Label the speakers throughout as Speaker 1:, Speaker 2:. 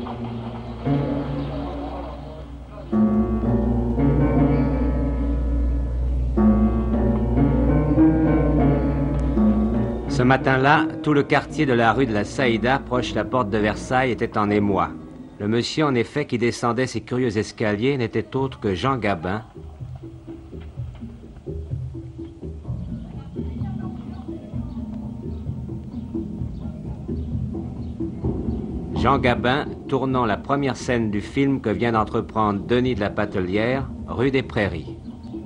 Speaker 1: Ce matin-là, tout le quartier de la rue de la Saïda, proche de la porte de Versailles, était en émoi. Le monsieur, en effet, qui descendait ces curieux escaliers n'était autre que Jean Gabin. Jean Gabin, tournant la première scène du film que vient d'entreprendre Denis de la Patelière, rue des Prairies.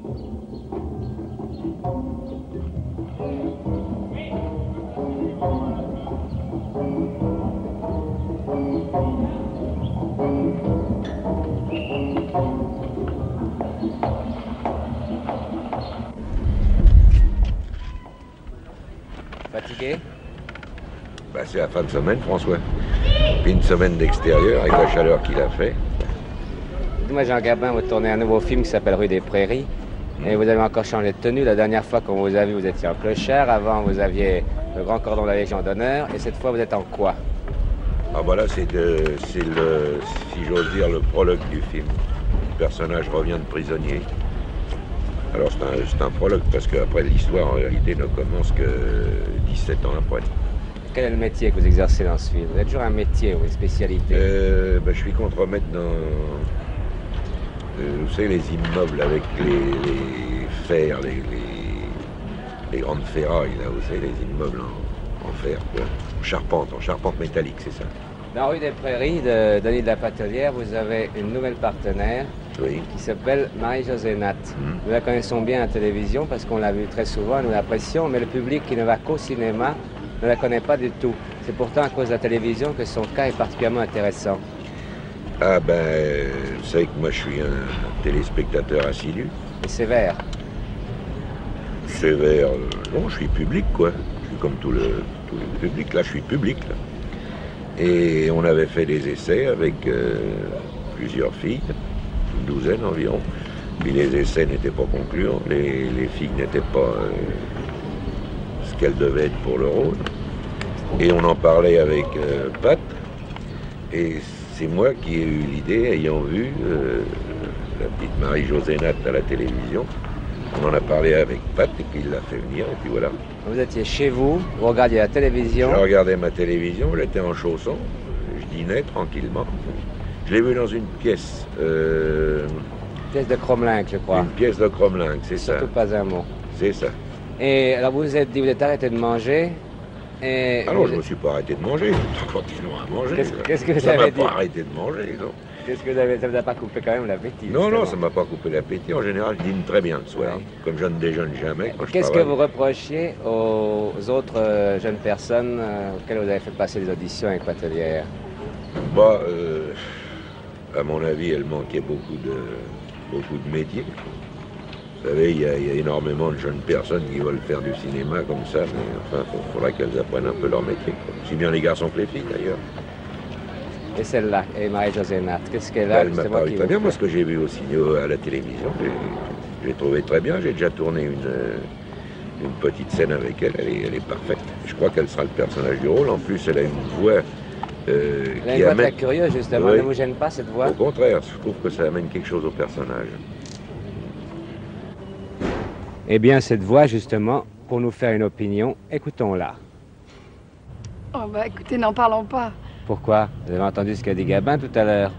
Speaker 1: Fatigué?
Speaker 2: Bah, c'est la fin de semaine, François. Puis une semaine d'extérieur avec la chaleur qu'il a fait.
Speaker 1: Dis-moi, Jean Gabin, vous tournez un nouveau film qui s'appelle Rue des Prairies. Et vous avez encore changé de tenue. La dernière fois qu'on vous a vu, vous étiez en clochard. Avant, vous aviez le grand cordon de la Légion d'honneur. Et cette fois, vous êtes en quoi?
Speaker 2: Ah voilà, c'est le, si j'ose dire, le prologue du film. Le personnage revient de prisonnier. Alors c'est un prologue parce qu'après l'histoire en réalité ne commence que 17 ans après.
Speaker 1: Quel est le métier que vous exercez dans ce film? Vous avez toujours un métier ou une spécialité?
Speaker 2: Je suis contremaître dans, vous savez, les immeubles avec les fers, les grandes ferrailles, là, vous savez, les immeubles en fer, quoi. En charpente métallique, c'est ça.
Speaker 1: Dans Rue des Prairies de Denis de la Patelière, vous avez une nouvelle partenaire
Speaker 2: Oui.
Speaker 1: qui s'appelle Marie-Josée Nat. Nous la connaissons bien à la télévision parce qu'on l'a vue très souvent, nous l'apprécions, mais le public qui ne va qu'au cinéma ne la connaît pas du tout. C'est pourtant à cause de la télévision que son cas est particulièrement intéressant.
Speaker 2: Ah ben, vous savez que moi je suis un téléspectateur assidu.
Speaker 1: Et sévère.
Speaker 2: Sévère, non, je suis public, quoi. Je suis comme tout le public, là je suis public, là. Et on avait fait des essais avec plusieurs filles, une douzaine environ. Puis les essais n'étaient pas concluants, les filles n'étaient pas ce qu'elles devaient être pour le rôle. Et on en parlait avec Pat, et c'est moi qui ai eu l'idée, ayant vu la petite Marie-Josée Nat à la télévision. On en a parlé avec Pat, et puis il l'a fait venir, et puis voilà.
Speaker 1: Vous étiez chez vous, vous regardiez la télévision.
Speaker 2: Je regardais ma télévision, j'étais en chaussons, je dînais tranquillement. Je l'ai vu dans une pièce.
Speaker 1: Pièce de Cromlinck, je crois.
Speaker 2: Une pièce de Cromlinck, c'est ça.
Speaker 1: Surtout pas un mot.
Speaker 2: C'est ça.
Speaker 1: Et alors vous vous êtes dit, vous êtes arrêté de manger. Et
Speaker 2: alors je ne me suis pas arrêté de manger, je continue à manger.
Speaker 1: Qu'est-ce que vous
Speaker 2: ça
Speaker 1: avez
Speaker 2: m'a
Speaker 1: dit?
Speaker 2: pas arrêté de manger, non.
Speaker 1: Qu'est-ce que vous avez... Ça ne vous a pas coupé quand même l'appétit?
Speaker 2: Non, non, ça ne m'a pas coupé l'appétit. En général, je dîne très bien le soir. Oui. Comme je ne déjeune jamais.
Speaker 1: Qu'est-ce que vous reprochiez aux autres jeunes personnes auxquelles vous avez fait passer des auditions avec Patelière?
Speaker 2: Bah, à mon avis, elle manquait beaucoup de métiers. Vous savez, il y a énormément de jeunes personnes qui veulent faire du cinéma comme ça, mais enfin, il faudra qu'elles apprennent un peu leur métier. Aussi bien les garçons que les filles, d'ailleurs.
Speaker 1: Et celle-là, et Marie-Josée Nat, qu'est-ce qu'elle a?
Speaker 2: Elle m'a paru très bien. Moi, ce que j'ai vu au cinéma, à la télévision, j'ai trouvé très bien. J'ai déjà tourné une petite scène avec elle. Elle est parfaite. Je crois qu'elle sera le personnage du rôle. En plus, elle a une voix
Speaker 1: elle a une voix très curieuse, justement. Oui. Ne vous gêne pas, cette voix?
Speaker 2: Au contraire, je trouve que ça amène quelque chose au personnage.
Speaker 1: Eh bien, cette voix, justement, pour nous faire une opinion, écoutons-la.
Speaker 3: Oh, bah écoutez, n'en parlons pas.
Speaker 1: Pourquoi? Vous avez entendu ce qu'a dit Gabin tout à l'heure?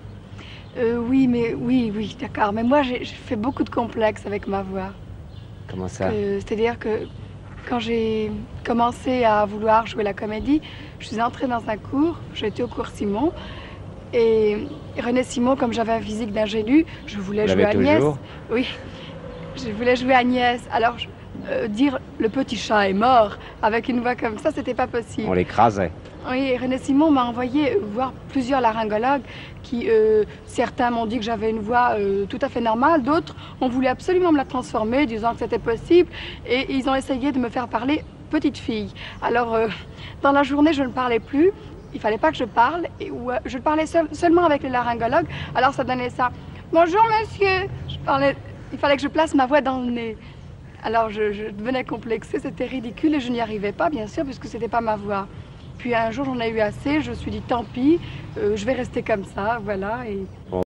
Speaker 3: Oui, d'accord. Mais moi, j'ai fait beaucoup de complexes avec ma voix.
Speaker 1: Comment ça?
Speaker 3: C'est-à-dire que quand j'ai commencé à vouloir jouer la comédie, je suis entrée dans un cours, j'étais au cours Simon, et René Simon, comme j'avais un physique d'ingénu, je voulais jouer Agnès. Oui, je voulais jouer Agnès. Alors, dire « le petit chat est mort » avec une voix comme ça, c'était pas possible.
Speaker 1: On l'écrasait.
Speaker 3: Oui, René Simon m'a envoyé voir plusieurs laryngologues qui, certains m'ont dit que j'avais une voix tout à fait normale, d'autres ont voulu absolument me la transformer, disant que c'était possible, et ils ont essayé de me faire parler petite fille. Alors, dans la journée, je ne parlais plus, il fallait pas que je parle, et je parlais seulement avec les laryngologues, alors ça donnait ça. « Bonjour, monsieur !» Il fallait que je place ma voix dans le nez. Alors, je devenais complexée, c'était ridicule, et je n'y arrivais pas, bien sûr, puisque c'était pas ma voix. puis un jour j'en ai eu assez, je me suis dit tant pis, je vais rester comme ça, voilà. Et...